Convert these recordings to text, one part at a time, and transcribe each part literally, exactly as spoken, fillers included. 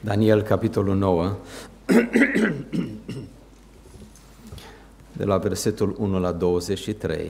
Daniel, capitolul nouă, de la versetul unu la douăzeci și trei.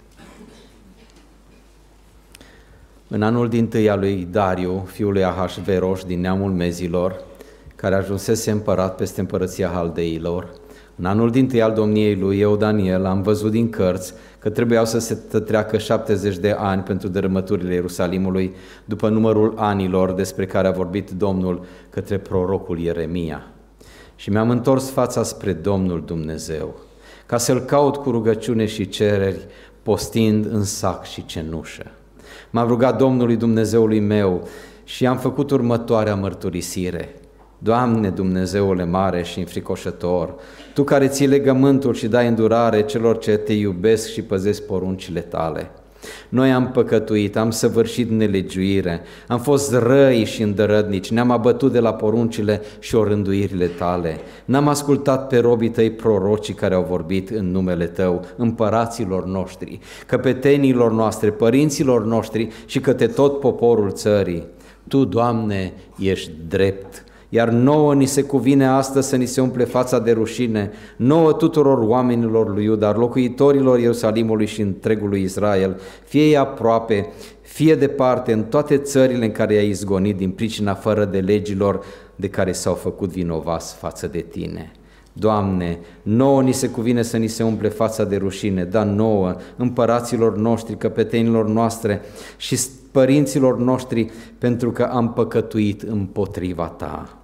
În anul dintâi al lui Dariu, fiul lui Ahasveros, din neamul Mezilor, care ajunsese împărat peste împărăția Haldeilor, în anul dintâi al domniei lui, eu, Daniel, am văzut din cărți că trebuiau să se treacă șaptezeci de ani pentru dărâmăturile Ierusalimului, după numărul anilor despre care a vorbit Domnul către prorocul Ieremia. Și mi-am întors fața spre Domnul Dumnezeu, ca să-L caut cu rugăciune și cereri, postind în sac și cenușă. M-am rugat Domnului Dumnezeului meu și am făcut următoarea mărturisire: Doamne, Dumnezeule mare și înfricoșător, Tu care ții legământul și dai îndurare celor ce Te iubesc și păzesc poruncile Tale. Noi am păcătuit, am săvârșit nelegiuire, am fost răi și îndărădnici, ne-am abătut de la poruncile și orânduirile Tale. N-am ascultat pe robii Tăi prorocii care au vorbit în numele Tău, împăraților noștri, căpetenilor noastre, părinților noștri și către tot poporul țării. Tu, Doamne, ești drept, iar nouă ni se cuvine astăzi să ni se umple fața de rușine, nouă tuturor oamenilor lui Iuda, locuitorilor Ierusalimului și întregului Israel, fie ei aproape, fie departe, în toate țările în care i-ai izgonit din pricina fără de legilor de care s-au făcut vinovați față de Tine. Doamne, nouă ni se cuvine să ni se umple fața de rușine, dar nouă, împăraților noștri, căpetenilor noastre și părinților noștri, pentru că am păcătuit împotriva Ta.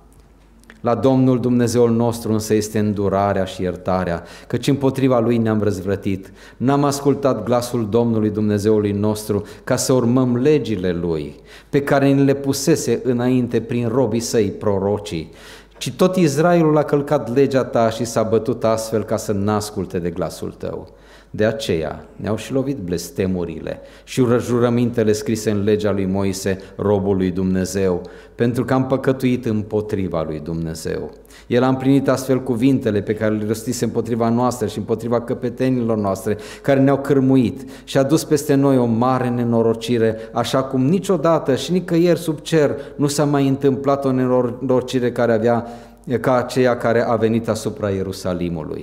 La Domnul Dumnezeul nostru însă este îndurarea și iertarea, căci împotriva Lui ne-am răzvrătit. N-am ascultat glasul Domnului Dumnezeului nostru ca să urmăm legile Lui, pe care ni le pusese înainte prin robii Săi prorocii, ci tot Israelul a călcat legea Ta și s-a bătut astfel ca să n-asculte de glasul Tău. De aceea ne-au și lovit blestemurile și jurămintele scrise în legea lui Moise, robul lui Dumnezeu, pentru că am păcătuit împotriva lui Dumnezeu. El a împlinit astfel cuvintele pe care le rostise împotriva noastră și împotriva căpetenilor noastre, care ne-au cârmuit, și a dus peste noi o mare nenorocire, așa cum niciodată și nicăieri sub cer nu s-a mai întâmplat o nenorocire care avea, ca aceea care a venit asupra Ierusalimului.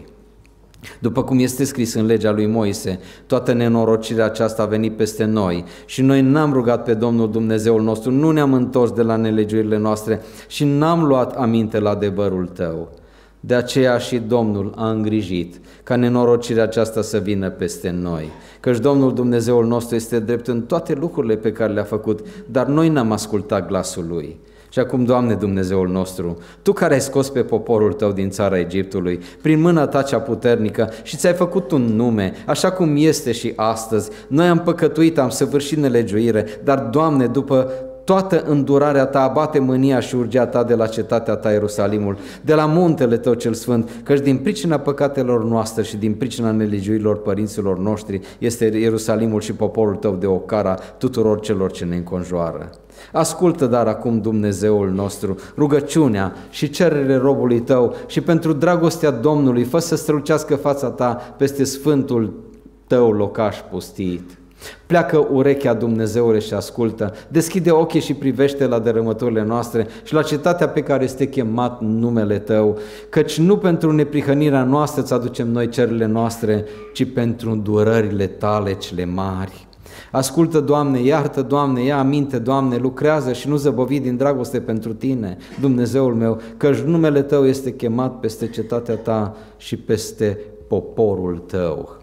După cum este scris în legea lui Moise, toată nenorocirea aceasta a venit peste noi și noi n-am rugat pe Domnul Dumnezeul nostru, nu ne-am întors de la nelegiurile noastre și n-am luat aminte la adevărul Tău. De aceea și Domnul a îngrijit ca nenorocirea aceasta să vină peste noi, căci Domnul Dumnezeul nostru este drept în toate lucrurile pe care le-a făcut, dar noi n-am ascultat glasul Lui. Și acum, Doamne Dumnezeul nostru, Tu care ai scos pe poporul Tău din țara Egiptului, prin mâna Ta cea puternică, și ți-ai făcut un nume, așa cum este și astăzi, noi am păcătuit, am săvârșit nelegiuire, dar, Doamne, după toată îndurarea Ta, abate mânia și urgia Ta de la cetatea Ta, Ierusalimul, de la muntele Tău cel sfânt, căci din pricina păcatelor noastre și din pricina nelegiuirilor părinților noștri este Ierusalimul și poporul Tău de ocara tuturor celor ce ne înconjoară. Ascultă dar acum, Dumnezeul nostru, rugăciunea și cererile robului Tău și pentru dragostea Domnului fă să strălucească fața Ta peste sfântul Tău locaș pustit. Pleacă urechea, Dumnezeule, și ascultă, deschide ochii și privește la dărâmăturile noastre și la cetatea pe care este chemat numele Tău, căci nu pentru neprihănirea noastră îți aducem noi cererile noastre, ci pentru îndurările Tale cele mari. Ascultă, Doamne, iartă, Doamne, ia aminte, Doamne, lucrează și nu zăbovi din dragoste pentru Tine, Dumnezeul meu, căci numele Tău este chemat peste cetatea Ta și peste poporul Tău.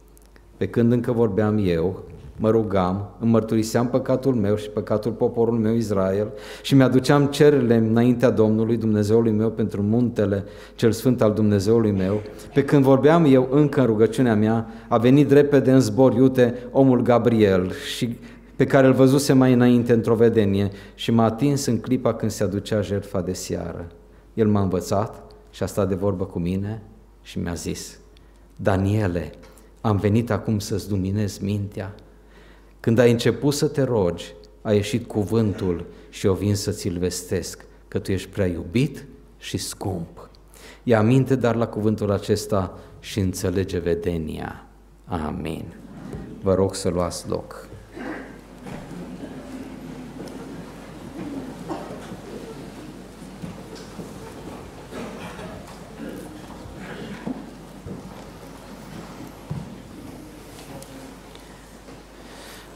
Pe când încă vorbeam eu, mă rugam, îmi mărturiseam păcatul meu și păcatul poporului meu Israel și mi-aduceam cererile înaintea Domnului Dumnezeului meu pentru muntele cel sfânt al Dumnezeului meu. Pe când vorbeam eu încă în rugăciunea mea, a venit repede în zbor iute omul Gabriel, și pe care îl văzuse mai înainte într-o vedenie, și m-a atins în clipa când se aducea jertfa de seară. El m-a învățat și a stat de vorbă cu mine și mi-a zis: Daniele, am venit acum să-ți luminez mintea. Când ai început să te rogi, a ieșit cuvântul și eu vin să ți-l vestesc, că tu ești prea iubit și scump. Ia aminte dar la cuvântul acesta și înțelege vedenia. Amin. Vă rog să luați loc.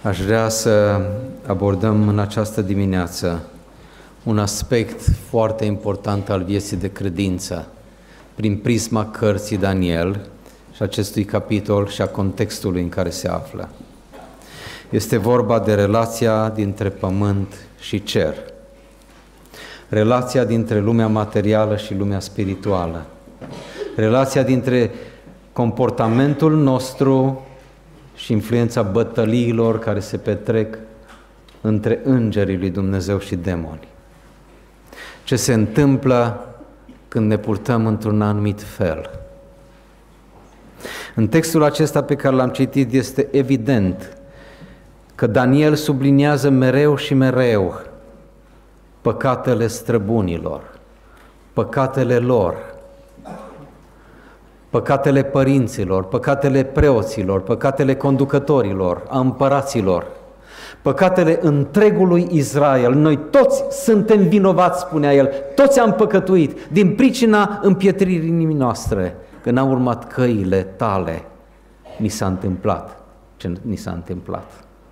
Aș vrea să abordăm în această dimineață un aspect foarte important al vieții de credință, prin prisma cărții Daniel și acestui capitol și a contextului în care se află. Este vorba de relația dintre pământ și cer, relația dintre lumea materială și lumea spirituală, relația dintre comportamentul nostru și influența bătăliilor care se petrec între îngerii lui Dumnezeu și demoni. Ce se întâmplă când ne purtăm într-un anumit fel. În textul acesta pe care l-am citit este evident că Daniel subliniază mereu și mereu păcatele străbunilor, păcatele lor, păcatele părinților, păcatele preoților, păcatele conducătorilor, a împăraților, păcatele întregului Israel. Noi toți suntem vinovați, spunea el, toți am păcătuit din pricina împietririi inimii noastre, că n-am urmat căile tale, ni s-a întâmplat ce ni s-a întâmplat.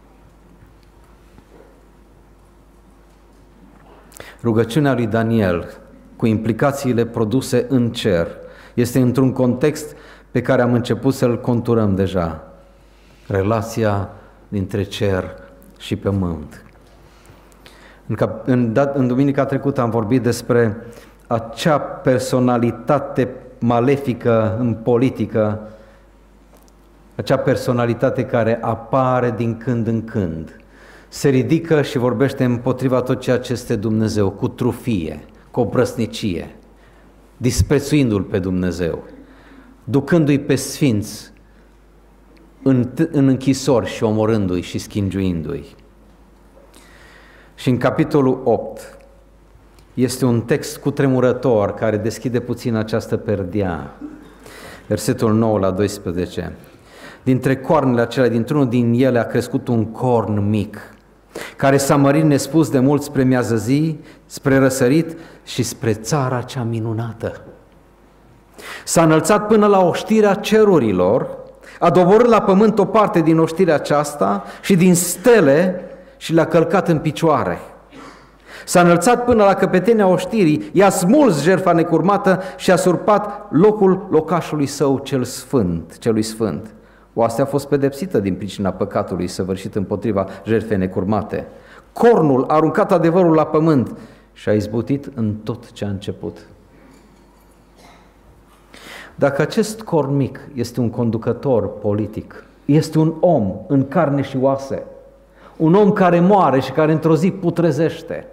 Rugăciunea lui Daniel, cu implicațiile produse în cer, este într-un context pe care am început să-l conturăm deja, relația dintre cer și pământ. În, cap- în, dat- în duminica trecută am vorbit despre acea personalitate malefică în politică, acea personalitate care apare din când în când, se ridică și vorbește împotriva tot ceea ce este Dumnezeu, cu trufie, cu obrăznicie, disprețuindu-L pe Dumnezeu, ducându-i pe sfinți în, în închisori și omorându-i și schingiuindu-i. Și în capitolul opt este un text cutremurător care deschide puțin această perdea. Versetul nouă la doisprezece. Dintre coarnele acelea, dintr-unul din ele a crescut un corn mic, care s-a mărit nespus de mult spre miază zi, spre răsărit și spre țara cea minunată. S-a înălțat până la oștirea cerurilor, a doborât la pământ o parte din oștirea aceasta și din stele și le-a călcat în picioare. S-a înălțat până la căpetenia oștirii, i-a smuls jertfa necurmată și a surpat locul locașului său cel sfânt, celui sfânt. Oastea a fost pedepsită din pricina păcatului săvârșit împotriva jertfei necurmate. Cornul a aruncat adevărul la pământ și a izbutit în tot ce a început. Dacă acest corn mic este un conducător politic, este un om în carne și oase, un om care moare și care într-o zi putrezește,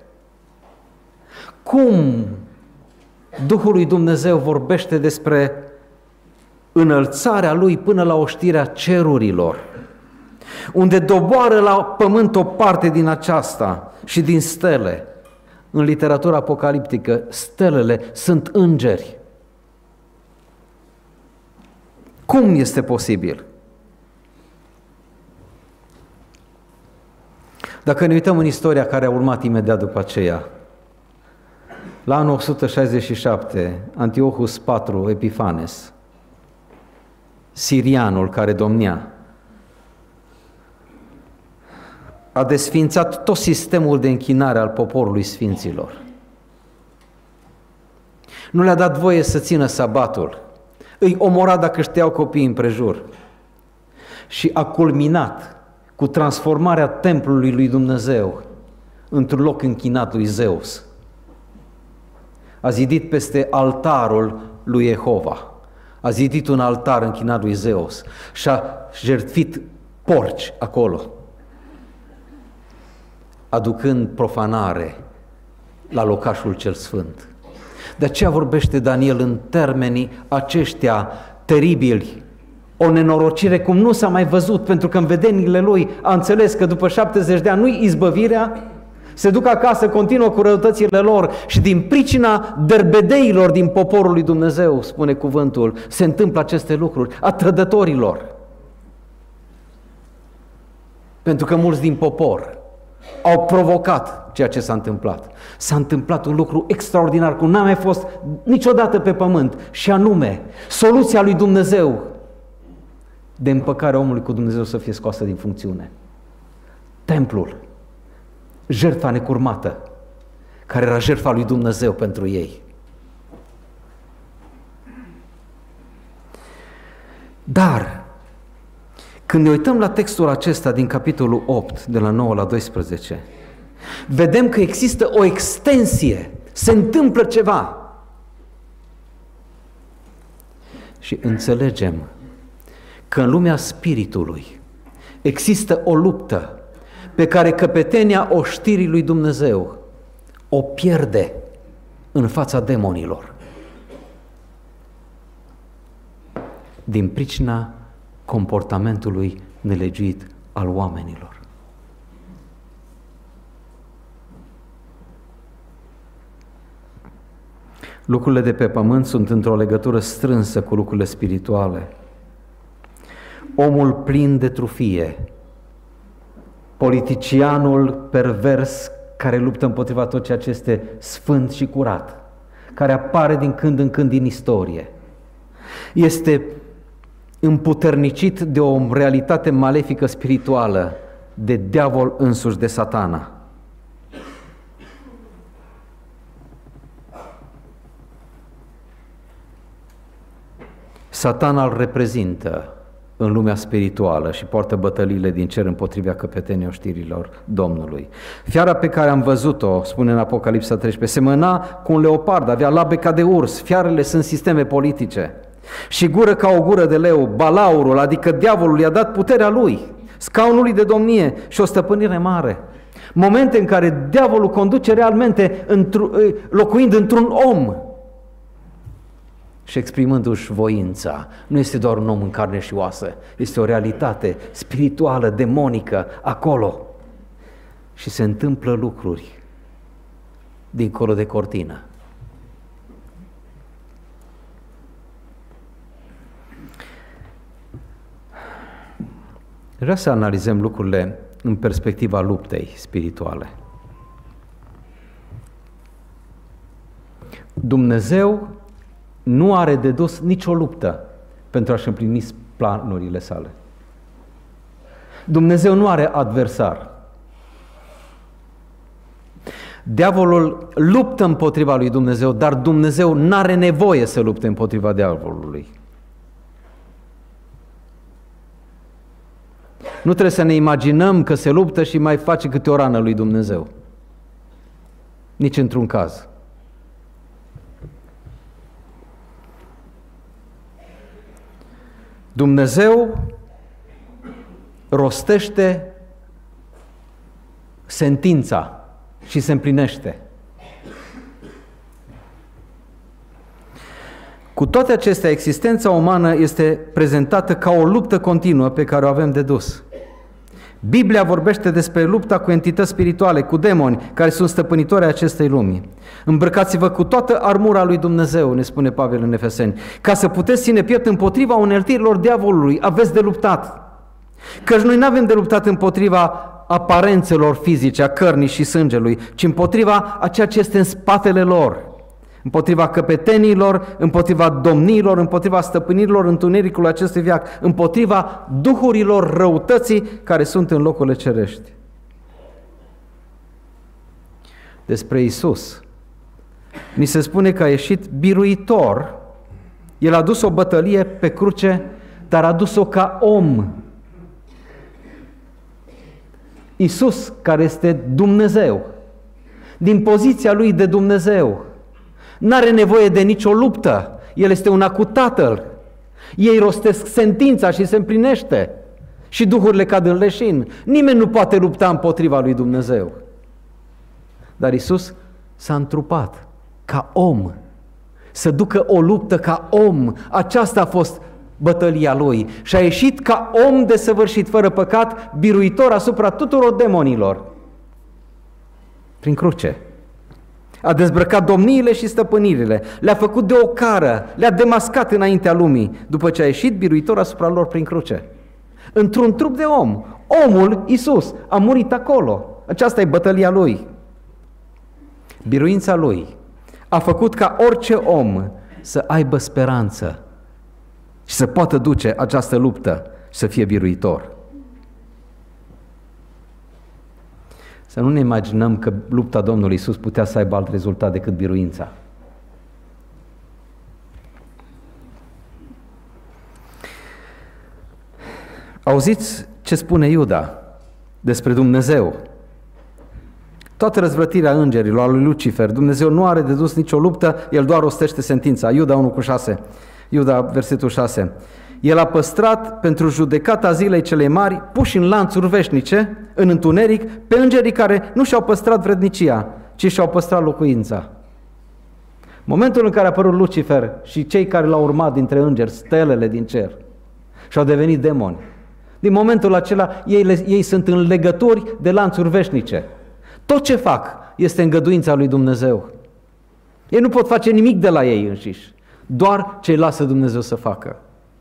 cum Duhul lui Dumnezeu vorbește despre înălțarea lui până la oștirea cerurilor, unde doboară la pământ o parte din aceasta și din stele. În literatura apocaliptică, stelele sunt îngeri. Cum este posibil? Dacă ne uităm în istoria care a urmat imediat după aceea, la anul o sută șaizeci și șapte, Antiochus patru Epifanes, sirianul care domnea, a desființat tot sistemul de închinare al poporului sfinților. Nu le-a dat voie să țină sabatul, îi omora dacă știau copiii împrejur și a culminat cu transformarea templului lui Dumnezeu într-un loc închinat lui Zeus. A zidit peste altarul lui Jehova, a zidit un altar închinat lui Zeus și a jertfit porci acolo, aducând profanare la locașul cel sfânt. De aceea vorbește Daniel în termenii aceștia teribili, o nenorocire cum nu s-a mai văzut, pentru că în vedenile lui a înțeles că după șaptezeci de ani nu-i izbăvirea, se duc acasă, continuă cu răutățile lor și din pricina derbedeilor din poporul lui Dumnezeu, spune cuvântul, se întâmplă aceste lucruri, a trădătorilor. Pentru că mulți din popor au provocat ceea ce s-a întâmplat. S-a întâmplat un lucru extraordinar, cum n-a mai fost niciodată pe pământ, și anume, soluția lui Dumnezeu de împăcarea omului cu Dumnezeu să fie scoasă din funcțiune. templul, jertfa necurmată, care era jertfa lui Dumnezeu pentru ei. Dar, când ne uităm la textul acesta din capitolul opt, de la nouă la doisprezece, vedem că există o extensie, se întâmplă ceva. Și înțelegem că în lumea spiritului există o luptă pe care căpetenia oștirii lui Dumnezeu o pierde în fața demonilor din pricina comportamentului nelegiuit al oamenilor. Lucrurile de pe pământ sunt într-o legătură strânsă cu lucrurile spirituale. Omul plin de trufie, politicianul pervers care luptă împotriva tot ceea ce este sfânt și curat, care apare din când în când din istorie, este împuternicit de o realitate malefică spirituală, de diavol însuși, de Satana. Satana îl reprezintă în lumea spirituală și poartă bătăliile din cer împotriva căpeteniei oștirilor Domnului. Fiara pe care am văzut-o, spune în Apocalipsa treisprezece, semăna cu un leopard, avea labe ca de urs, fiarele sunt sisteme politice și gură ca o gură de leu, balaurul, adică diavolul, i-a dat puterea lui, scaunului de domnie și o stăpânire mare. Momente în care diavolul conduce realmente locuind într-un om și exprimându-și voința. Nu este doar un om în carne și oasă, este o realitate spirituală, demonică, acolo. Și se întâmplă lucruri dincolo de cortină. Vreau să analizăm lucrurile în perspectiva luptei spirituale. Dumnezeu nu are de dus nicio luptă pentru a-și împlini planurile sale. Dumnezeu nu are adversar. Diavolul luptă împotriva lui Dumnezeu, dar Dumnezeu nu are nevoie să lupte împotriva diavolului. Nu trebuie să ne imaginăm că se luptă și mai face câte o rană lui Dumnezeu. Nici într-un caz. Dumnezeu rostește sentința și se împlinește. Cu toate acestea, existența umană este prezentată ca o luptă continuă pe care o avem de dus. Biblia vorbește despre lupta cu entități spirituale, cu demoni care sunt stăpânitori ai acestei lumi. Îmbrăcați-vă cu toată armura lui Dumnezeu, ne spune Pavel în Efeseni, ca să puteți ține piept împotriva uneltirilor diavolului. Aveți de luptat. Căci noi nu avem de luptat împotriva aparențelor fizice, a cărnii și sângelui, ci împotriva a ceea ce este în spatele lor. Împotriva căpetenilor, împotriva domniilor, împotriva stăpânirilor întunericului acestui veac, împotriva duhurilor răutății care sunt în locurile cerești. Despre Iisus ni se spune că a ieșit biruitor. El a dus o bătălie pe cruce, dar a dus-o ca om. Iisus, care este Dumnezeu, din poziția lui de Dumnezeu, n-are nevoie de nicio luptă. El este una cu Tatăl. Ei rostesc sentința și se împlinește. Și duhurile cad în leșin. Nimeni nu poate lupta împotriva lui Dumnezeu. Dar Iisus s-a întrupat ca om. Să ducă o luptă ca om. Aceasta a fost bătălia lui. Și a ieșit ca om desăvârșit, fără păcat, biruitor asupra tuturor demonilor. Prin cruce. A dezbrăcat domniile și stăpânirile, le-a făcut de ocară, le-a demascat înaintea lumii, după ce a ieșit biruitor asupra lor prin cruce. Într-un trup de om, omul Iisus a murit acolo. Aceasta e bătălia lui. Biruința lui a făcut ca orice om să aibă speranță și să poată duce această luptă și să fie biruitor. Să nu ne imaginăm că lupta Domnului Iisus putea să aibă alt rezultat decât biruința. Auziți ce spune Iuda despre Dumnezeu. Toată răzvrătirea îngerilor, a lui Lucifer, Dumnezeu nu are de dus nicio luptă, El doar rostește sentința. Iuda unu cu șase, Iuda versetul șase. El a păstrat pentru judecata zilei celei mari, puși în lanțuri veșnice, în întuneric, pe îngerii care nu și-au păstrat vrednicia, ci și-au păstrat locuința. Momentul în care a apărut Lucifer și cei care l-au urmat dintre îngeri, stelele din cer, și-au devenit demoni. Din momentul acela ei, le, ei sunt în legături de lanțuri veșnice. Tot ce fac este îngăduința lui Dumnezeu. Ei nu pot face nimic de la ei înșiși, doar ce îi lasă Dumnezeu să facă.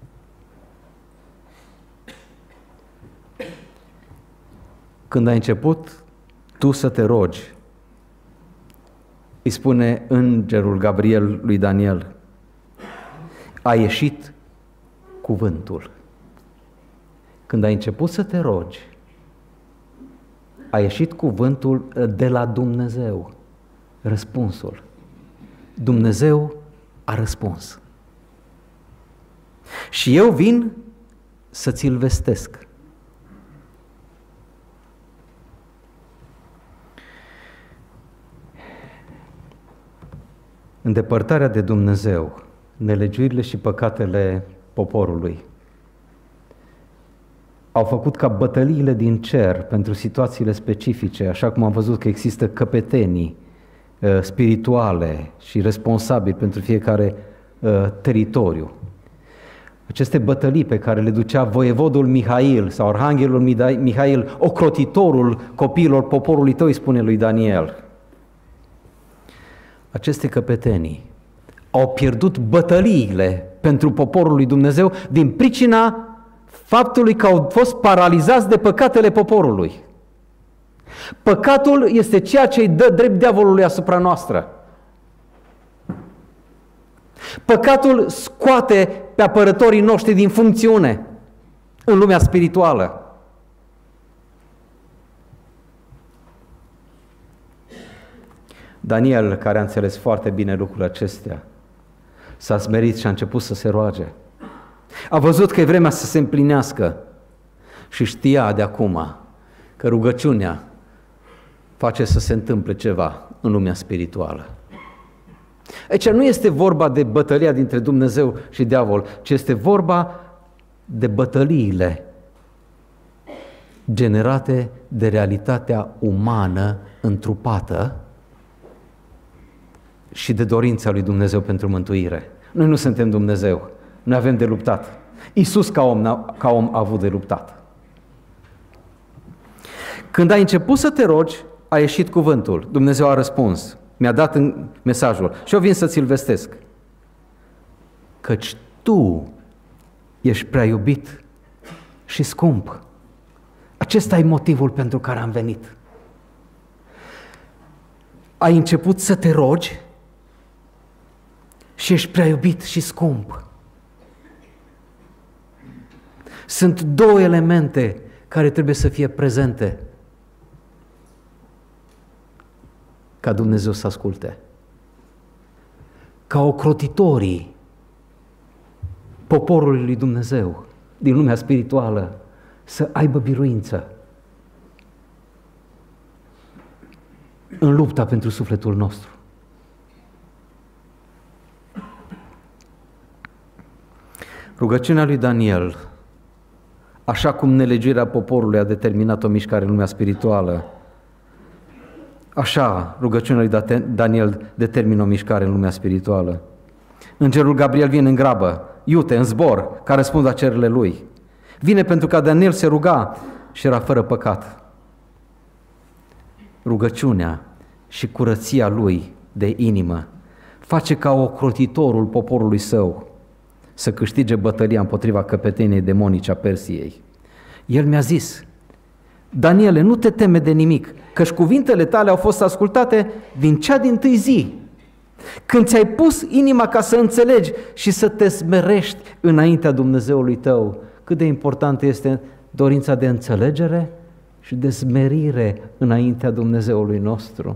Când ai început tu să te rogi, îi spune îngerul Gabriel lui Daniel, a ieșit cuvântul. Când ai început să te rogi, a ieșit cuvântul de la Dumnezeu, răspunsul. Dumnezeu a răspuns. Și eu vin să ți-l vestesc. Îndepărtarea de Dumnezeu, nelegiuirile și păcatele poporului au făcut ca bătăliile din cer pentru situațiile specifice, așa cum am văzut că există căpetenii uh, spirituale și responsabili pentru fiecare uh, teritoriu. Aceste bătălii pe care le ducea voievodul Mihail sau arhanghelul Mihail, ocrotitorul copiilor poporului tău, îi spune lui Daniel. Aceste căpetenii au pierdut bătăliile pentru poporul lui Dumnezeu din pricina faptului că au fost paralizați de păcatele poporului. Păcatul este ceea ce îi dă drept diavolului asupra noastră. Păcatul scoate pe apărătorii noștri din funcțiune în lumea spirituală. Daniel, care a înțeles foarte bine lucrurile acestea, s-a smerit și a început să se roage. A văzut că e vremea să se împlinească și știa de acum că rugăciunea face să se întâmple ceva în lumea spirituală. Aici nu este vorba de bătălia dintre Dumnezeu și diavol, ci este vorba de bătăliile generate de realitatea umană întrupată și de dorința lui Dumnezeu pentru mântuire. Noi nu suntem Dumnezeu, noi avem de luptat. Iisus ca om, ca om a avut de luptat. Când ai început să te rogi, a ieșit cuvântul. Dumnezeu a răspuns. Mi-a dat în mesajul și eu vin să ți-l vestesc. Căci tu ești prea iubit și scump. Acesta e motivul pentru care am venit. Ai început să te rogi și ești prea iubit și scump. Sunt două elemente care trebuie să fie prezente ca Dumnezeu să asculte. Ca ocrotitorii poporului lui Dumnezeu din lumea spirituală să aibă biruință în lupta pentru sufletul nostru. Rugăciunea lui Daniel, așa cum nelegiuirea poporului a determinat o mișcare în lumea spirituală, așa rugăciunea lui Daniel determină o mișcare în lumea spirituală. Îngerul Gabriel vine în grabă, iute, în zbor, ca răspuns la cererile lui. Vine pentru că Daniel se ruga și era fără păcat. Rugăciunea și curăția lui de inimă face ca ocrotitorul poporului său să câștige bătălia împotriva căpeteniei demonice a Persiei. El mi-a zis, Daniele, nu te teme de nimic, căci cuvintele tale au fost ascultate din cea dintâi zi, când ți-ai pus inima ca să înțelegi și să te smerești înaintea Dumnezeului tău. Cât de importantă este dorința de înțelegere și de smerire înaintea Dumnezeului nostru.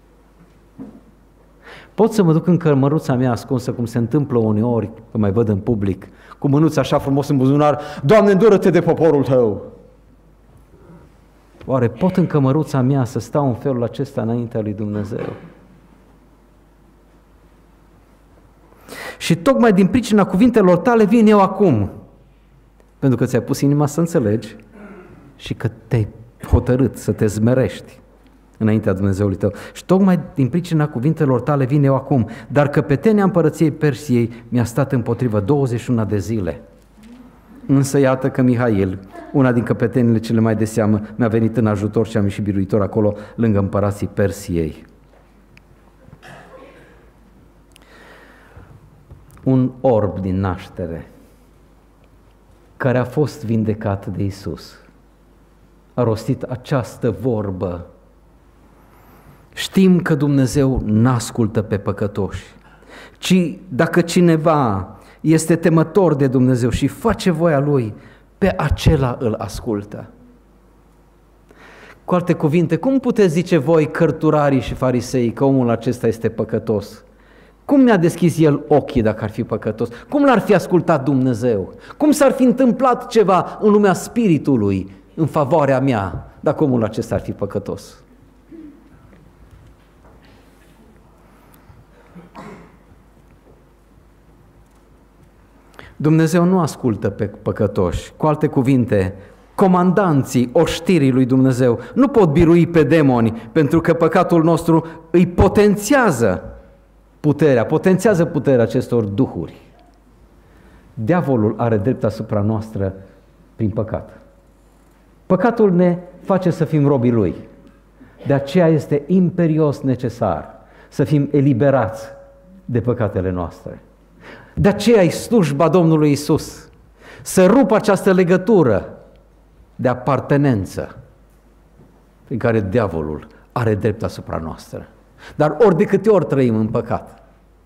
Pot să mă duc în cămăruța mea ascunsă, cum se întâmplă uneori, că mai văd în public, cu mânuța așa frumos în buzunar, Doamne, îndură-te de poporul Tău! Oare pot în cămăruța mea să stau în felul acesta înaintea lui Dumnezeu? Și tocmai din pricina cuvintelor tale vin eu acum, pentru că ți-ai pus inima să înțelegi și că te-ai hotărât să te zmerești înaintea Dumnezeului tău. Și tocmai din pricina cuvintelor tale vin eu acum, dar căpetenia împărăției Persiei mi-a stat împotrivă douăzeci și unu de zile. Însă iată că Mihail, una din căpetenile cele mai de seamă, mi-a venit în ajutor și am ieșit biruitor acolo, lângă împărații Persiei. Un orb din naștere, care a fost vindecat de Iisus, a rostit această vorbă: știm că Dumnezeu n-ascultă pe păcătoși, ci dacă cineva este temător de Dumnezeu și face voia Lui, pe acela îl ascultă. Cu alte cuvinte, cum puteți zice voi, cărturarii și farisei, că omul acesta este păcătos? Cum mi-a deschis el ochii dacă ar fi păcătos? Cum l-ar fi ascultat Dumnezeu? Cum s-ar fi întâmplat ceva în lumea spiritului în favoarea mea dacă omul acesta ar fi păcătos? Dumnezeu nu ascultă pe păcătoși. Cu alte cuvinte, comandanții, oștirii lui Dumnezeu nu pot birui pe demoni, pentru că păcatul nostru îi potențiază puterea, potențiază puterea acestor duhuri. Diavolul are drept asupra noastră prin păcat. Păcatul ne face să fim robii lui. De aceea este imperios necesar să fim eliberați de păcatele noastre. De aceea e slujba Domnului Iisus, să rupă această legătură de apartenență în care diavolul are drept asupra noastră. Dar ori de câte ori trăim în păcat,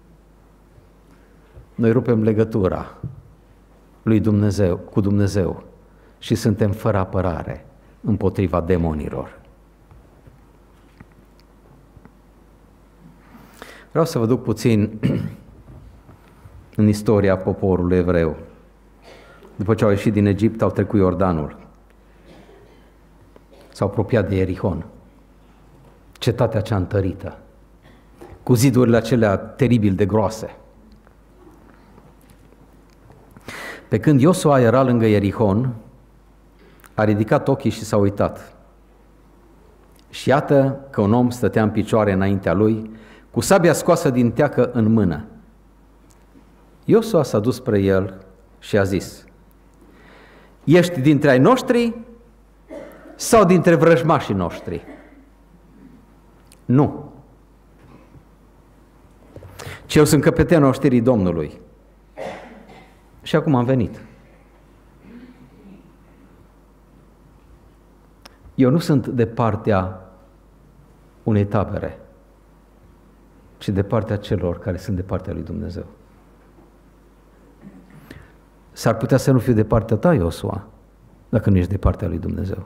noi rupem legătura lui Dumnezeu cu Dumnezeu și suntem fără apărare împotriva demonilor. Vreau să vă duc puțin în istoria poporului evreu. După ce au ieșit din Egipt, au trecut Iordanul. S-au apropiat de Ierihon, cetatea cea întărită, cu zidurile acelea teribil de groase. Pe când Iosua era lângă Ierihon, a ridicat ochii și s-a uitat. Și iată că un om stătea în picioare înaintea lui, cu sabia scoasă din teacă în mână. Iosua s-a dus spre el și a zis: ești dintre ai noștri sau dintre vrăjmașii noștri? Nu. Ci eu sunt căpetenul oștirii Domnului. Și acum am venit. Eu nu sunt de partea unei tabere, ci de partea celor care sunt de partea lui Dumnezeu. S-ar putea să nu fiu de partea ta, Iosua, dacă nu ești de partea lui Dumnezeu.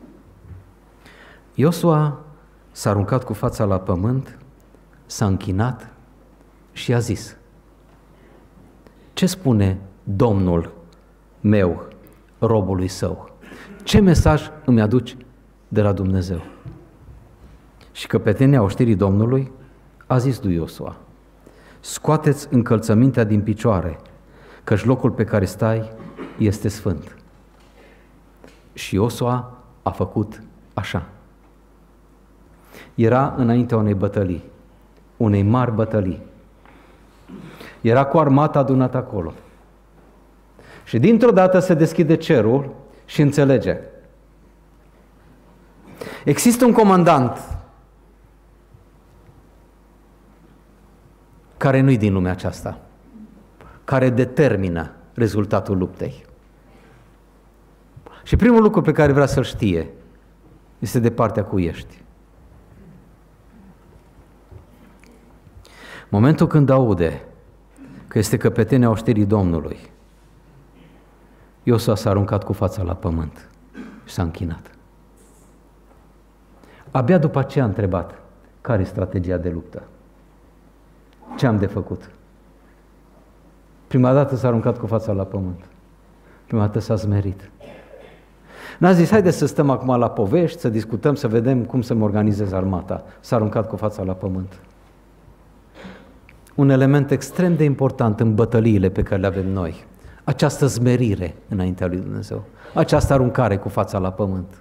Iosua s-a aruncat cu fața la pământ, s-a închinat și a zis: ce spune Domnul meu, robului său? Ce mesaj îmi aduci de la Dumnezeu? Și căpetenia oștirii Domnului a zis lui Iosua: scoateți încălțămintea din picioare, căci locul pe care stai este sfânt. Și Iosua a făcut așa. Era înaintea unei bătălii, unei mari bătălii. Era cu armata adunată acolo. Și dintr-o dată se deschide cerul și înțelege: există un comandant care nu-i din lumea aceasta, care determină rezultatul luptei. Și primul lucru pe care vrea să-l știe este de partea cui ești. Momentul când aude că este căpetenia oștirii Domnului, Iosua s-a aruncat cu fața la pământ și s-a închinat. Abia după aceea a întrebat, care e strategia de luptă? Ce am de făcut? Prima dată s-a aruncat cu fața la pământ. Prima dată s-a smerit. N-a zis, haide să stăm acum la povești, să discutăm, să vedem cum să-mi organizez armata. S-a aruncat cu fața la pământ. Un element extrem de important în bătăliile pe care le avem noi. Această smerire înaintea lui Dumnezeu. Această aruncare cu fața la pământ.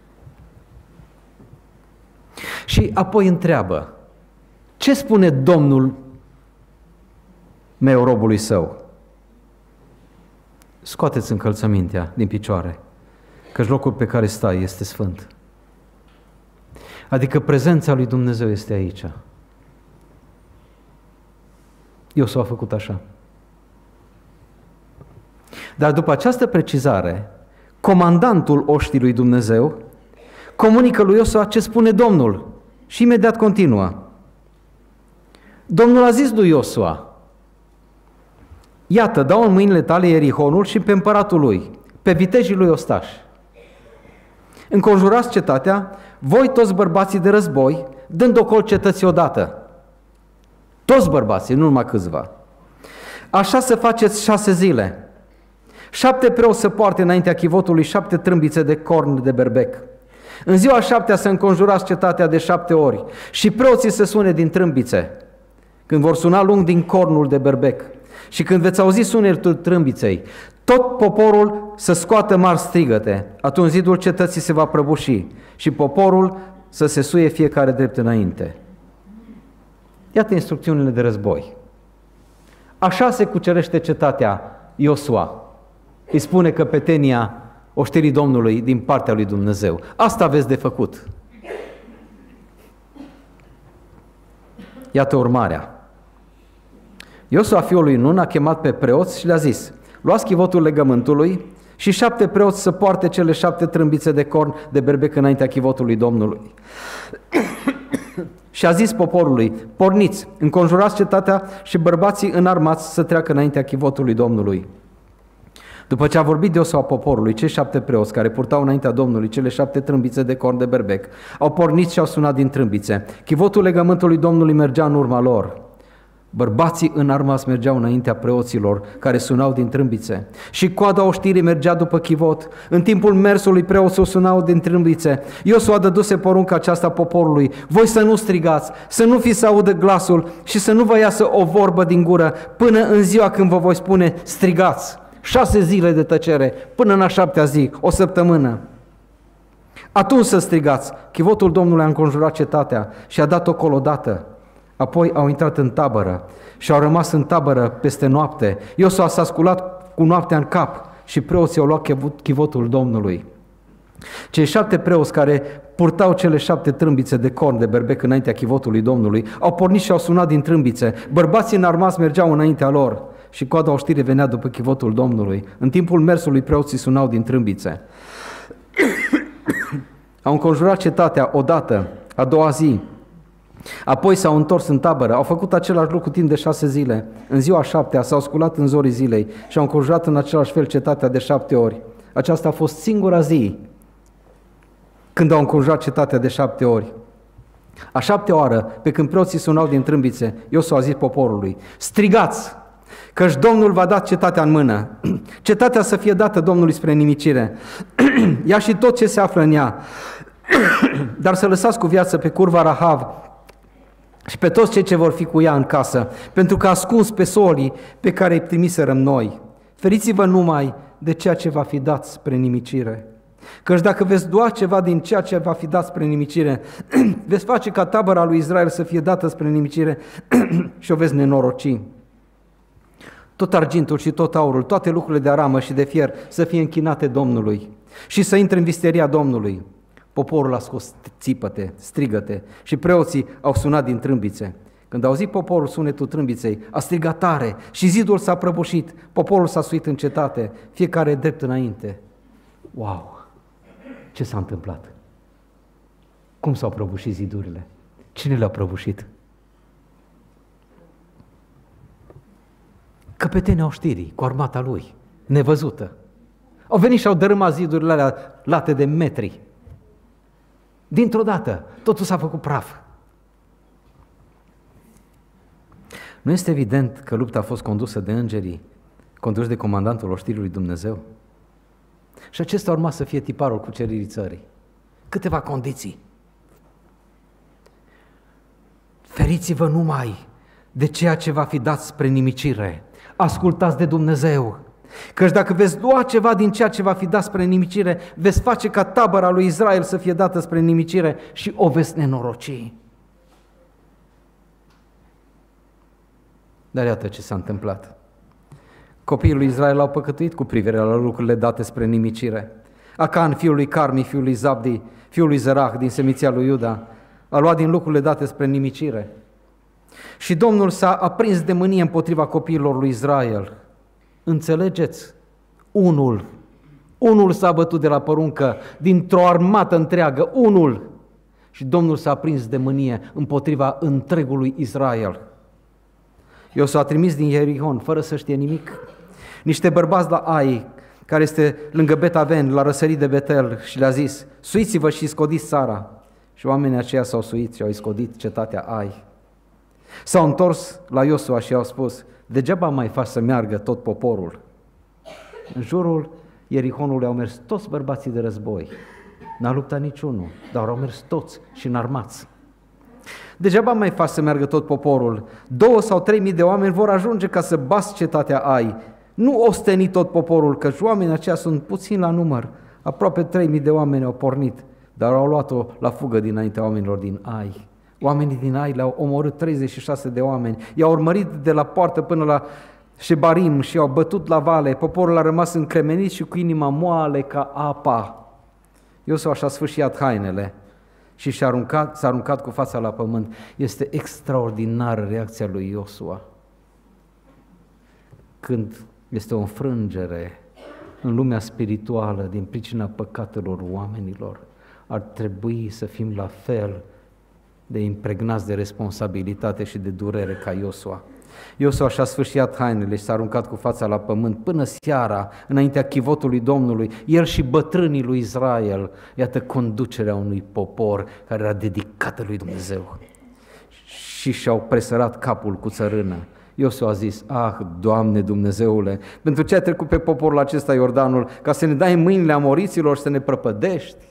Și apoi întreabă, ce spune Domnul meu robului său? Scoateți încălțămintea din picioare, căci locul pe care stai este sfânt. Adică prezența lui Dumnezeu este aici. Iosua a făcut așa. Dar după această precizare, comandantul oștii lui Dumnezeu comunică lui Iosua ce spune Domnul și imediat continuă. Domnul a zis lui Iosua, iată, dau în mâinile tale Ierihonul și pe împăratul lui, pe vitejii lui ostași. Înconjurați cetatea, voi toți bărbații de război, dând ocol cetății odată. Toți bărbații, nu numai câțiva. Așa să faceți șase zile. Șapte preoți să poarte înaintea chivotului șapte trâmbițe de corn de berbec. În ziua șaptea să înconjurați cetatea de șapte ori și preoții să sune din trâmbițe, când vor suna lung din cornul de berbec. Și când veți auzi sunetul trâmbiței, tot poporul să scoată mari strigăte, atunci zidul cetății se va prăbuși și poporul să se suie fiecare drept înainte. Iată instrucțiunile de război. Așa se cucerește cetatea Iosua. Îi spune căpetenia oștirii Domnului din partea lui Dumnezeu. Asta aveți de făcut. Iată urmarea. Iosua, fiul lui Nun, a chemat pe preoți și le-a zis, luați chivotul legământului și șapte preoți să poarte cele șapte trâmbițe de corn de berbec înaintea chivotului Domnului. Și a zis poporului, porniți, înconjurați cetatea și bărbații înarmați să treacă înaintea chivotului Domnului. După ce a vorbit Iosua poporului, cei șapte preoți care purtau înaintea Domnului cele șapte trâmbițe de corn de berbec, au pornit și au sunat din trâmbițe. Chivotul legământului Domnului mergea în urma lor. Bărbații înarmați mergeau înaintea preoților care sunau din trâmbițe și coada oștirii mergea după chivot. În timpul mersului preoții sunau din trâmbițe. Iosua dăduse porunca aceasta poporului, voi să nu strigați, să nu fi să audă glasul și să nu vă iasă o vorbă din gură până în ziua când vă voi spune strigați. Șase zile de tăcere până în a șaptea zi, o săptămână. Atunci să strigați, chivotul Domnului a înconjurat cetatea și a dat-o colodată. Apoi au intrat în tabără și au rămas în tabără peste noapte. Iosua s-a sculat cu noaptea în cap și preoții au luat chivotul Domnului. Cei șapte preoți care purtau cele șapte trâmbițe de corn de berbec înaintea chivotului Domnului au pornit și au sunat din trâmbițe. Bărbații înarmați mergeau înaintea lor și coada oștirii venea după chivotul Domnului. În timpul mersului preoții sunau din trâmbițe. Au înconjurat cetatea odată, a doua zi. Apoi s-au întors în tabără, au făcut același lucru timp de șase zile. În ziua șaptea s-au sculat în zorii zilei și au înconjurat în același fel cetatea de șapte ori. Aceasta a fost singura zi când au înconjurat cetatea de șapte ori. A șaptea oară, pe când preoții sunau din trâmbițe, Iosua a zis poporului, strigați, căci Domnul va da cetatea în mână. Cetatea să fie dată Domnului spre nimicire. Ea și tot ce se află în ea. Dar să lăsați cu viață pe curva Rahav și pe toți cei ce vor fi cu ea în casă, pentru că a ascuns pe solii pe care îi trimiserăm noi. Feriți-vă numai de ceea ce va fi dat spre nimicire. Căci dacă veți lua ceva din ceea ce va fi dat spre nimicire, veți face ca tabăra lui Israel să fie dată spre nimicire și o veți nenoroci. Tot argintul și tot aurul, toate lucrurile de aramă și de fier să fie închinate Domnului și să intre în visteria Domnului. Poporul a scos țipăte, strigăte și preoții au sunat din trâmbițe. Când a auzit poporul sunetul trâmbiței, a strigat tare și zidul s-a prăbușit, poporul s-a suit în cetate, fiecare drept înainte. Wow! Ce s-a întâmplat? Cum s-au prăbușit zidurile? Cine le-a prăbușit? Căpetenia oștirii, cu armata lui, nevăzută. Au venit și au dărâmat zidurile alea late de metri. Dintr-o dată, totul s-a făcut praf. Nu este evident că lupta a fost condusă de îngerii, conduși de comandantul oștirii lui Dumnezeu? Și acesta urma să fie tiparul cuceririi țării. Câteva condiții. Feriți-vă numai de ceea ce va fi dat spre nimicire. Ascultați de Dumnezeu, căci dacă veți lua ceva din ceea ce va fi dat spre nimicire, veți face ca tabăra lui Israel să fie dată spre nimicire și o veți nenoroci. Dar iată ce s-a întâmplat. Copiii lui Israel au păcătuit cu privire la lucrurile date spre nimicire. Acan, fiul lui Carmi, fiul lui Zabdi, fiul lui Zerah, din seminția lui Iuda, a luat din lucrurile date spre nimicire. Și Domnul s-a aprins de mânie împotriva copiilor lui Israel. Înțelegeți? Unul, unul s-a bătut de la poruncă, dintr-o armată întreagă, unul. Și Domnul s-a aprins de mânie împotriva întregului Israel. Iosua a trimis din Ierihon, fără să știe nimic, niște bărbați la Ai, care este lângă Bet-Aven, la răsărit de Betel, și le-a zis: suiți-vă și scodiți țara. Și oamenii aceia s-au suit și au iscodit cetatea Ai. S-au întors la Iosua și au spus: degeaba mai faci să meargă tot poporul. În jurul Ierihonului au mers toți bărbații de război. N-a luptat niciunul, dar au mers toți și înarmați. Degeaba mai faci să meargă tot poporul. Două sau trei mii de oameni vor ajunge ca să bați cetatea Ai. Nu osteni tot poporul, căci oamenii aceia sunt puțini la număr. Aproape trei mii de oameni au pornit, dar au luat-o la fugă dinaintea oamenilor din Ai. Oamenii din Ai le-au omorât treizeci și șase de oameni, i-au urmărit de la poartă până la Șebarim și i-au bătut la vale. Poporul a rămas încremenit și cu inima moale ca apa. Iosua și-a sfâșiat hainele și și-a aruncat, s-a aruncat cu fața la pământ. Este extraordinară reacția lui Iosua când este o înfrângere în lumea spirituală din pricina păcatelor oamenilor. Ar trebui să fim la fel de impregnați de responsabilitate și de durere ca Iosua. Iosua și-a sfâșiat hainele și s-a aruncat cu fața la pământ până seara, înaintea chivotului Domnului, el și bătrânii lui Israel. Iată conducerea unui popor care era dedicată lui Dumnezeu. Și și-au presărat capul cu țărână. Iosua a zis: ah, Doamne Dumnezeule, pentru ce ai trecut pe poporul acesta Iordanul, ca să ne dai în mâinile amoriților și să ne prăpădești?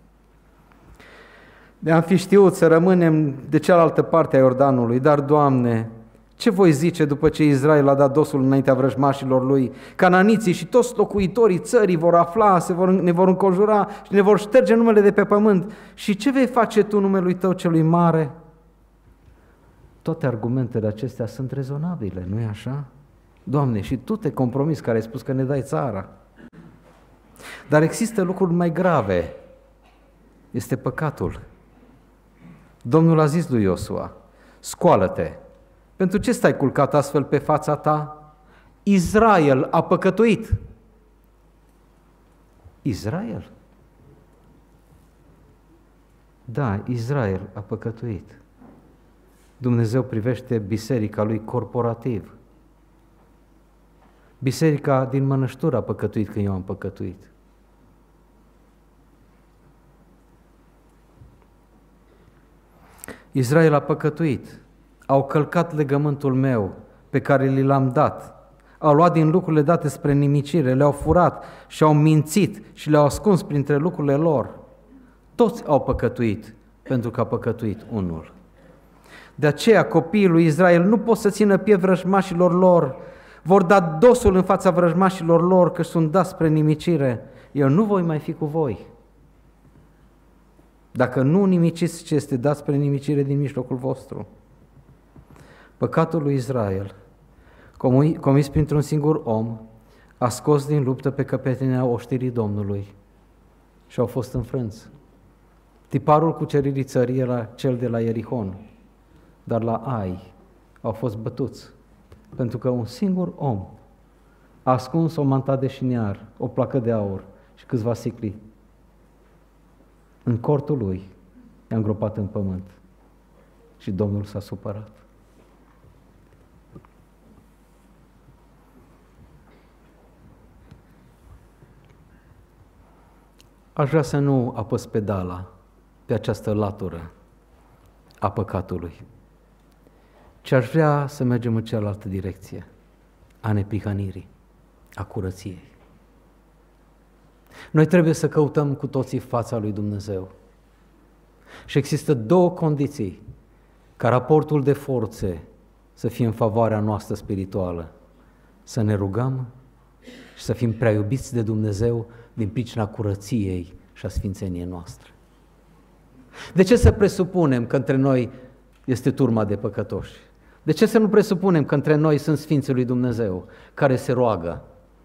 De-am fi știut să rămânem de cealaltă parte a Iordanului, dar, Doamne, ce voi zice după ce Israel a dat dosul înaintea vrăjmașilor lui? Cananiții și toți locuitorii țării vor afla, se vor, ne vor înconjura și ne vor șterge numele de pe pământ. Și ce vei face tu numelui tău celui mare? Toate argumentele acestea sunt rezonabile, nu-i așa? Doamne, și tu te compromiți care ai spus că ne dai țara. Dar există lucruri mai grave. Este păcatul. Domnul a zis lui Iosua: scoală-te. Pentru ce stai culcat astfel pe fața ta? Israel a păcătuit. Israel? Da, Israel a păcătuit. Dumnezeu privește biserica lui corporativ. Biserica din mănăștură a păcătuit când eu am păcătuit. Israel a păcătuit. Au călcat legământul meu pe care li l-am dat. Au luat din lucrurile date spre nimicire, le-au furat și au mințit și le-au ascuns printre lucrurile lor. Toți au păcătuit pentru că a păcătuit unul. De aceea copiii lui Israel nu pot să țină piept vrăjmașilor lor, vor da dosul în fața vrăjmașilor lor că sunt dați spre nimicire. Eu nu voi mai fi cu voi. Dacă nu nimiciți ce este dat spre nimicire din mijlocul vostru. Păcatul lui Israel, comis printr-un singur om, a scos din luptă pe căpetenea oștirii Domnului și au fost înfrânți. Tiparul cuceririi țării era cel de la Ierihon, dar la Ai au fost bătuți, pentru că un singur om a ascuns o manta de șiniar, o placă de aur și câțiva sicli. În cortul lui i-a îngropat în pământ și Domnul s-a supărat. Aș vrea să nu apăs pedala pe această latură a păcatului, ci aș vrea să mergem în cealaltă direcție, a neprihănirii, a curăției. Noi trebuie să căutăm cu toții fața lui Dumnezeu. Și există două condiții ca raportul de forțe să fie în favoarea noastră spirituală. Să ne rugăm și să fim prea iubiți de Dumnezeu din pricina curăției și a sfințeniei noastre. De ce să presupunem că între noi este turma de păcătoși? De ce să nu presupunem că între noi sunt Sfinții lui Dumnezeu care se roagă?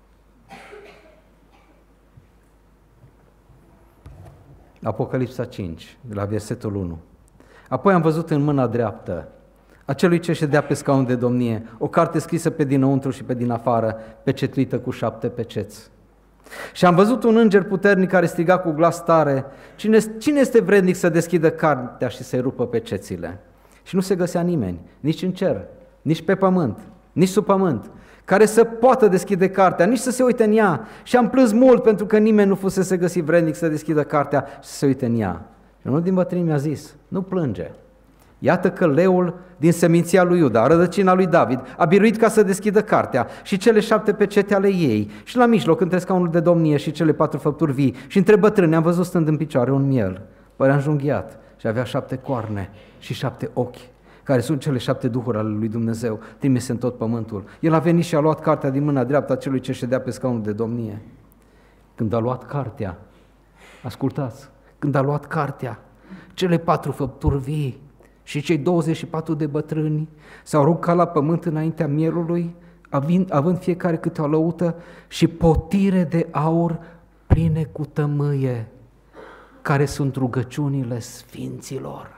Apocalipsa cinci, de la versetul unu. Apoi am văzut în mâna dreaptă a celui ce ședea pe scaun de domnie o carte scrisă pe dinăuntru și pe din afară, pecetluită cu șapte peceți. Și am văzut un înger puternic care striga cu glas tare: Cine, cine este vrednic să deschidă cartea și să-i rupă pecețile? Și nu se găsea nimeni, nici în cer, nici pe pământ, nici sub pământ, care să poată deschide cartea, nici să se uite în ea. Și am plâns mult pentru că nimeni nu fusese găsit vrednic să deschidă cartea și să se uite în ea. Și unul din bătrâni mi-a zis: nu plânge. Iată că leul din seminția lui Iuda, rădăcina lui David, a biruit ca să deschidă cartea și cele șapte pecete ale ei. Și la mijloc, între scaunul de domnie și cele patru făpturi vii, și între bătrâni am văzut stând în picioare un miel, părea înjunghiat și avea șapte coarne și șapte ochi, care sunt cele șapte duhuri ale lui Dumnezeu, trimise în tot pământul. El a venit și a luat cartea din mâna dreaptă a celui ce ședea pe scaunul de domnie. Când a luat cartea, ascultați, când a luat cartea, cele patru făpturi vii și cei douăzeci și patru de bătrâni s-au rugat la pământ înaintea mielului, având fiecare câte o lăută și potire de aur pline cu tămâie, care sunt rugăciunile sfinților.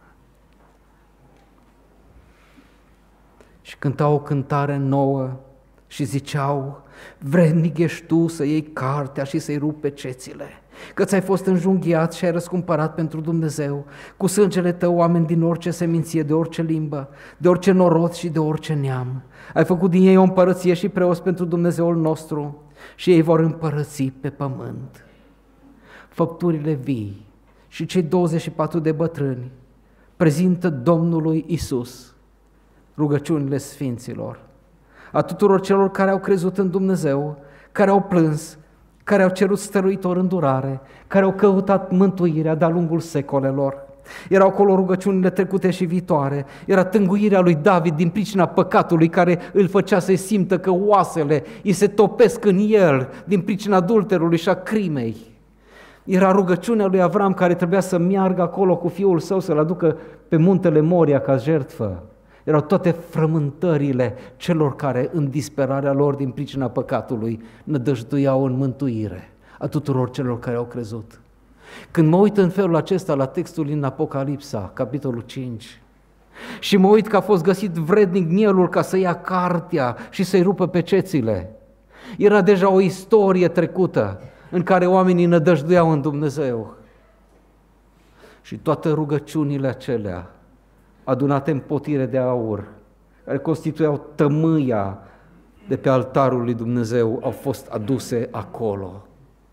Și cântau o cântare nouă și ziceau: vrednic ești tu să iei cartea și să-i rupi pecețile, că ți-ai fost înjunghiat și ai răscumpărat pentru Dumnezeu cu sângele tău oameni din orice seminție, de orice limbă, de orice norod și de orice neam. Ai făcut din ei o împărăție și preoți pentru Dumnezeul nostru și ei vor împărăți pe pământ. Făpturile vii și cei douăzeci și patru de bătrâni prezintă Domnului Iisus rugăciunile sfinților, a tuturor celor care au crezut în Dumnezeu, care au plâns, care au cerut stăruitor îndurare, care au căutat mântuirea de-a lungul secolelor. Erau acolo rugăciunile trecute și viitoare, era tânguirea lui David din pricina păcatului care îl făcea să-i simtă că oasele îi se topesc în el din pricina adulterului și a crimei. Era rugăciunea lui Avram care trebuia să meargă acolo cu fiul său să-l aducă pe muntele Moria ca jertfă. Erau toate frământările celor care în disperarea lor din pricina păcatului nădăjduiau în mântuire, a tuturor celor care au crezut. Când mă uit în felul acesta la textul din Apocalipsa, capitolul cinci, și mă uit că a fost găsit vrednic mielul ca să ia cartea și să-i rupă pecețile, era deja o istorie trecută în care oamenii nădăjduiau în Dumnezeu. Și toate rugăciunile acelea adunate în potire de aur, care constituiau tămâia de pe altarul lui Dumnezeu, au fost aduse acolo.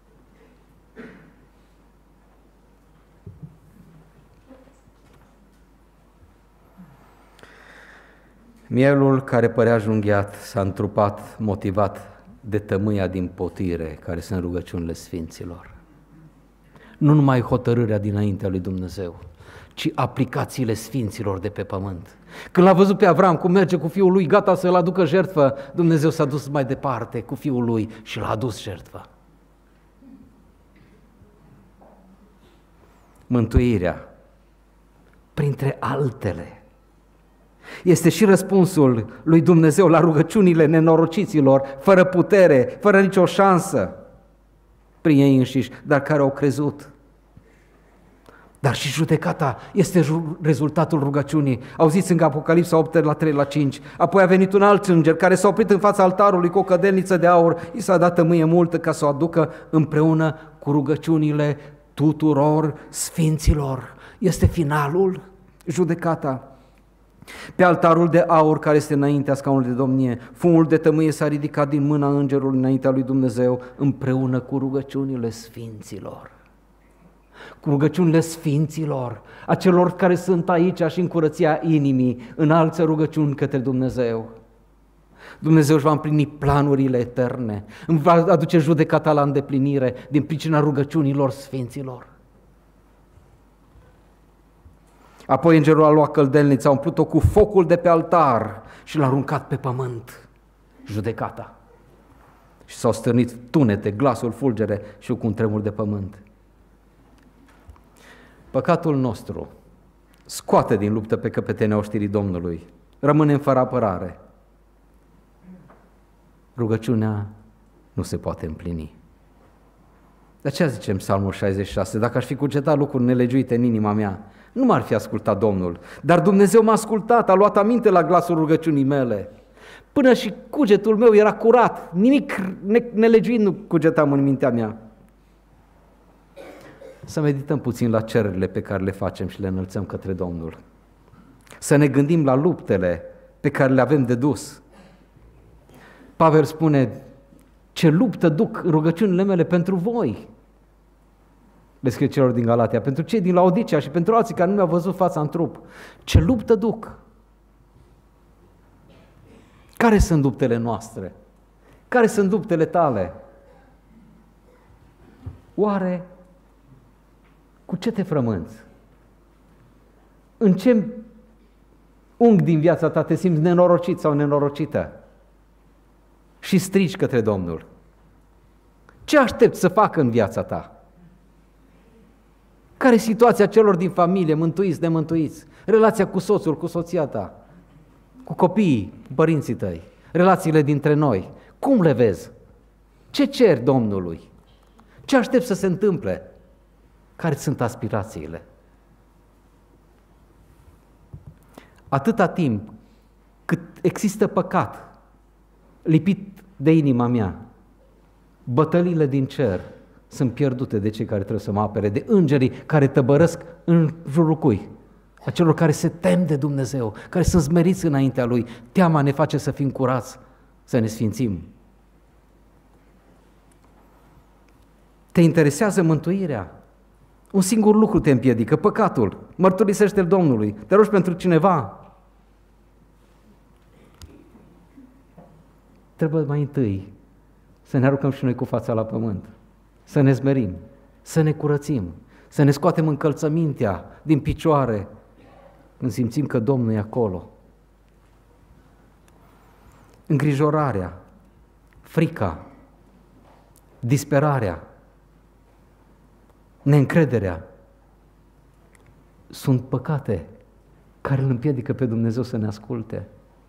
Mielul care părea junghiat s-a întrupat, motivat de tămâia din potire, care sunt rugăciunile sfinților. Nu numai hotărârea dinaintea lui Dumnezeu, ci aplicațiile sfinților de pe pământ. Când l-a văzut pe Avram cum merge cu fiul lui, gata să-l aducă jertfă, Dumnezeu s-a dus mai departe cu fiul lui și l-a adus jertfă. Mântuirea, printre altele, este și răspunsul lui Dumnezeu la rugăciunile nenorociților, fără putere, fără nicio șansă, prin ei înșiși, dar care au crezut. Dar și judecata este rezultatul rugăciunii. Auziți în Apocalipsa opt, la trei la cinci. Apoi a venit un alt înger care s-a oprit în fața altarului cu o cădelniță de aur. I s-a dat tămâie multă ca să o aducă împreună cu rugăciunile tuturor sfinților. Este finalul, judecata. Pe altarul de aur care este înaintea scaunului de domnie, fumul de tămâie s-a ridicat din mâna îngerului înaintea lui Dumnezeu împreună cu rugăciunile sfinților. cu rugăciunile sfinților, a celor care sunt aici și în curăția inimii, înalță rugăciuni către Dumnezeu. Dumnezeu își va împlini planurile eterne, îmi va aduce judecata la îndeplinire din pricina rugăciunilor sfinților. Apoi îngerul a luat căldelnița, a umplut-o cu focul de pe altar și l-a aruncat pe pământ, judecata. Și s-au stârnit tunete, glasul, fulgere și cu un tremur de pământ. Păcatul nostru scoate din luptă pe căpetenia oștirii Domnului, rămânem fără apărare. Rugăciunea nu se poate împlini. De aceea zicem Psalmul șaizeci și șase, dacă aș fi cugetat lucruri nelegiuite în inima mea, nu m-ar fi ascultat Domnul, dar Dumnezeu m-a ascultat, a luat aminte la glasul rugăciunii mele. Până și cugetul meu era curat, nimic nelegiuit nu cugetam în mintea mea. Să medităm puțin la cererile pe care le facem și le înălțăm către Domnul. Să ne gândim la luptele pe care le avem de dus. Pavel spune, ce luptă duc rugăciunile mele pentru voi. Le scrie celor din Galatia, pentru cei din Laodicea și pentru alții care nu mi-au văzut fața în trup. Ce luptă duc? Care sunt luptele noastre? Care sunt luptele tale? Oare cu ce te frămânți? În ce unghi din viața ta te simți nenorocit sau nenorocită? Și strigi către Domnul. Ce aștepți să facă în viața ta? Care e situația celor din familie, mântuiți, nemântuiți? Relația cu soțul, cu soția ta, cu copiii, cu părinții tăi, relațiile dintre noi. Cum le vezi? Ce ceri Domnului? Ce aștepți să se întâmple? Care sunt aspirațiile? Atâta timp cât există păcat lipit de inima mea, bătăliile din cer sunt pierdute de cei care trebuie să mă apere, de îngerii care tăbărăsc în jurul cui? A celor care se tem de Dumnezeu, care sunt smeriți înaintea Lui. Teama ne face să fim curați, să ne sfințim. Te interesează mântuirea? Un singur lucru te împiedică, păcatul. Mărturisește-l Domnului. Te rogi pentru cineva? Trebuie mai întâi să ne aruncăm și noi cu fața la pământ, să ne smerim, să ne curățim, să ne scoatem încălțămintea din picioare când simțim că Domnul e acolo. Îngrijorarea, frica, disperarea, neîncrederea sunt păcate care îl împiedică pe Dumnezeu să ne asculte.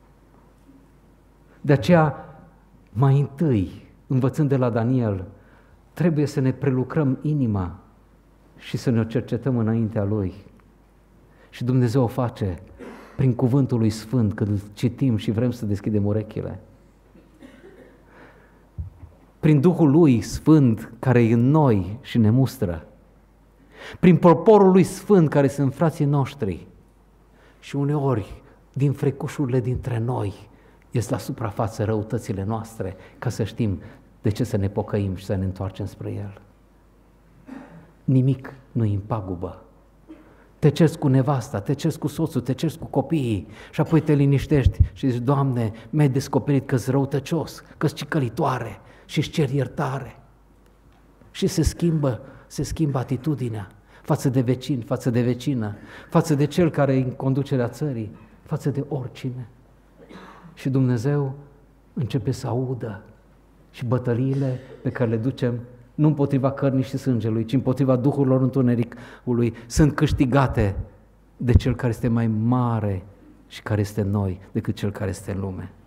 De aceea, mai întâi, învățând de la Daniel, trebuie să ne prelucrăm inima și să ne o cercetăm înaintea Lui. Și Dumnezeu o face prin cuvântul Lui Sfânt, când îl citim și vrem să deschidem urechile. Prin Duhul Lui Sfânt care e în noi și ne mustră. Prin poporul Lui Sfânt care sunt frații noștri. Și uneori, din frecușurile dintre noi, este la suprafață răutățile noastre, ca să știm de ce să ne pocăim și să ne întoarcem spre El. Nimic nu-i în pagubă. Te ceri cu nevasta, te ceri cu soțul, te ceri cu copiii și apoi te liniștești și zici, Doamne, mi-ai descoperit că-s răutăcios, că-s cicălitoare și îți cer iertare. Și se schimbă, se schimbă atitudinea față de vecin, față de vecină, față de cel care e în conducerea țării, față de oricine. Și Dumnezeu începe să audă și bătăliile pe care le ducem nu împotriva cărnii și sângelui, ci împotriva duhurilor întunericului, sunt câștigate de Cel care este mai mare și care este în noi decât Cel care este în lume.